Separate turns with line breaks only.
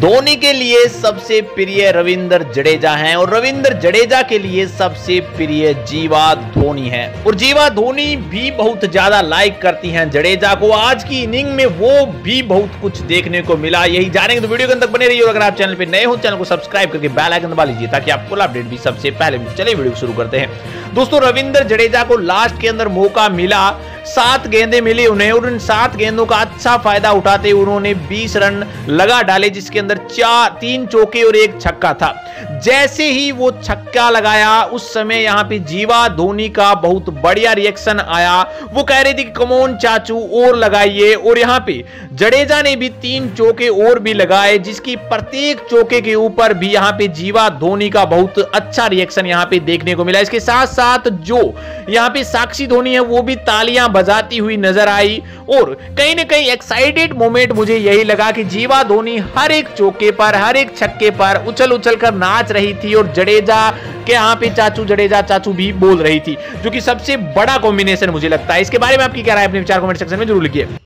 धोनी के लिए सबसे प्रिय रविंद्र जडेजा हैं और रविंद्र जडेजा के लिए सबसे प्रिय जीवा धोनी है और जीवा धोनी भी बहुत ज्यादा लाइक करती हैं जडेजा को। आज की इनिंग में वो भी बहुत कुछ देखने को मिला, यही जानेंगे तो वीडियो के अंदर बने रहिए। और अगर आप चैनल पे नए हो चैनल को सब्सक्राइब करके बेल आइकन दबा लीजिए ताकि आपको अपडेट भी सबसे पहले मिले। चलिए वीडियो शुरू करते हैं। दोस्तों, रविंद्र जडेजा को लास्ट के अंदर मौका मिला, 7 गेंदें मिली उन्हें और उन 7 गेंदों का अच्छा फायदा उठाते उन्होंने 20 रन लगा डाले, जिसके अंदर 3 चौके और 1 छक्का था। जैसे ही वो छक्का लगाया उस समय यहां पे जीवा धोनी का बहुत बढ़िया रिएक्शन आया। वो कह रही थी कि कम ऑन चाचू और लगाइए, और यहां पे जडेजा ने भी 3 चौके और भी लगाए, जिसकी प्रत्येक चौके के ऊपर भी यहां पे जीवा धोनी का बहुत अच्छा रिएक्शन यहां पे देखने को मिला। इसके साथ साथ जो यहां पे साक्षी धोनी है वो भी तालियां बजाती हुई नजर आई और कहीं ना कहीं एक्साइटेड मोमेंट मुझे यही लगा कि जीवा धोनी हर एक चौके पर, हर एक छक्के पर उछल उछल कर नाच रही थी और जडेजा के यहाँ पे चाचू जडेजा चाचू भी बोल रही थी, जो कि सबसे बड़ा कॉम्बिनेशन मुझे लगता है। इसके बारे में आपकी क्या राय, अपने विचार कमेंट सेक्शन में जरूर लिखिए।